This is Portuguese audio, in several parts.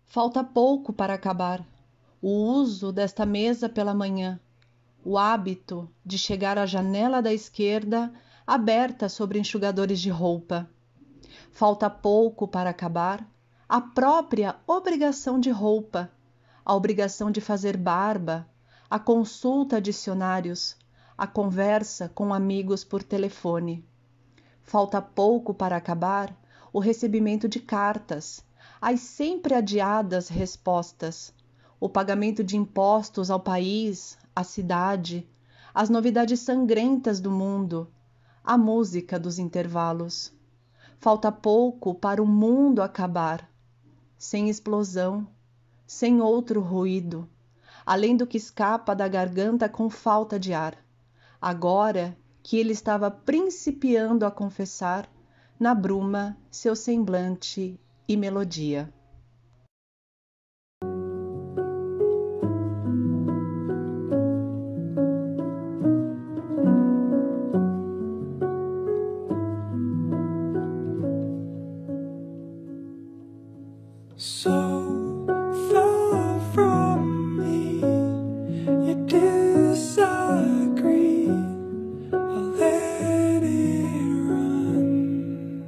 Falta pouco para acabar. O uso desta mesa pela manhã, o hábito de chegar à janela da esquerda aberta sobre enxugadores de roupa. Falta pouco para acabar a própria obrigação de roupa, a obrigação de fazer barba, a consulta a dicionários, a conversa com amigos por telefone. Falta pouco para acabar o recebimento de cartas, as sempre adiadas respostas, o pagamento de impostos ao país, à cidade, as novidades sangrentas do mundo, a música dos intervalos. Falta pouco para o mundo acabar, sem explosão, sem outro ruído, além do que escapa da garganta com falta de ar, agora que ele estava principiando a confessar na bruma seu semblante e melodia. So far from me, you disagree. I'll let it run,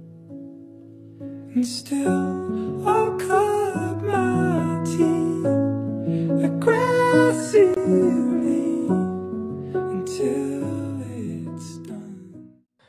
and still I'll cut my teeth aggressively until it's done.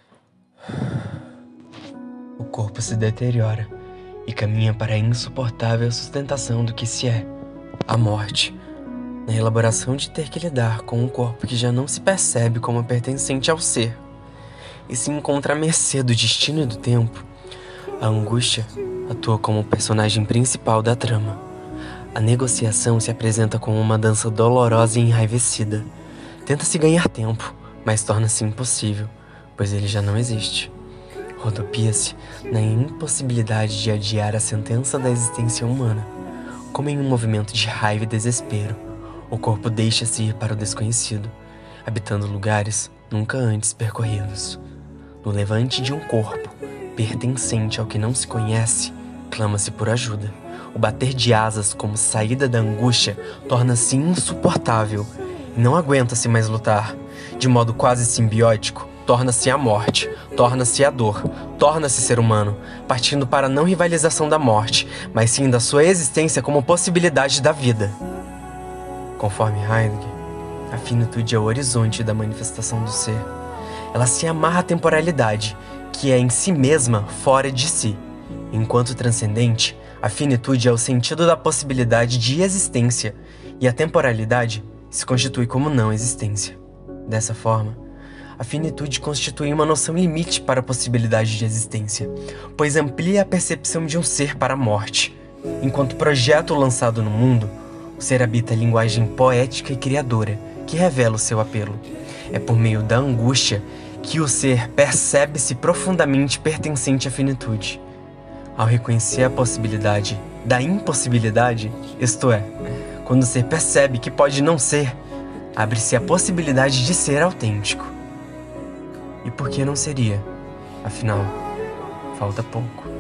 O corpo se deteriora e caminha para a insuportável sustentação do que se é, a morte, na elaboração de ter que lidar com um corpo que já não se percebe como pertencente ao ser, e se encontra à mercê do destino e do tempo. A angústia atua como o personagem principal da trama. A negociação se apresenta como uma dança dolorosa e enraivecida. Tenta-se ganhar tempo, mas torna-se impossível, pois ele já não existe. Rodopia-se na impossibilidade de adiar a sentença da existência humana. Como em um movimento de raiva e desespero, o corpo deixa-se ir para o desconhecido, habitando lugares nunca antes percorridos. No levante de um corpo, pertencente ao que não se conhece, clama-se por ajuda. O bater de asas como saída da angústia torna-se insuportável e não aguenta-se mais lutar. De modo quase simbiótico, torna-se a morte, torna-se a dor, torna-se ser humano, partindo para a não rivalização da morte, mas sim da sua existência como possibilidade da vida. Conforme Heidegger, a finitude é o horizonte da manifestação do ser. Ela se amarra à temporalidade, que é em si mesma fora de si. Enquanto transcendente, a finitude é o sentido da possibilidade de existência, e a temporalidade se constitui como não existência. Dessa forma, a finitude constitui uma noção limite para a possibilidade de existência, pois amplia a percepção de um ser para a morte. Enquanto projeto lançado no mundo, o ser habita a linguagem poética e criadora, que revela o seu apelo. É por meio da angústia que o ser percebe-se profundamente pertencente à finitude. Ao reconhecer a possibilidade da impossibilidade, isto é, quando o ser percebe que pode não ser, abre-se a possibilidade de ser autêntico. E por que não seria? Afinal, falta pouco.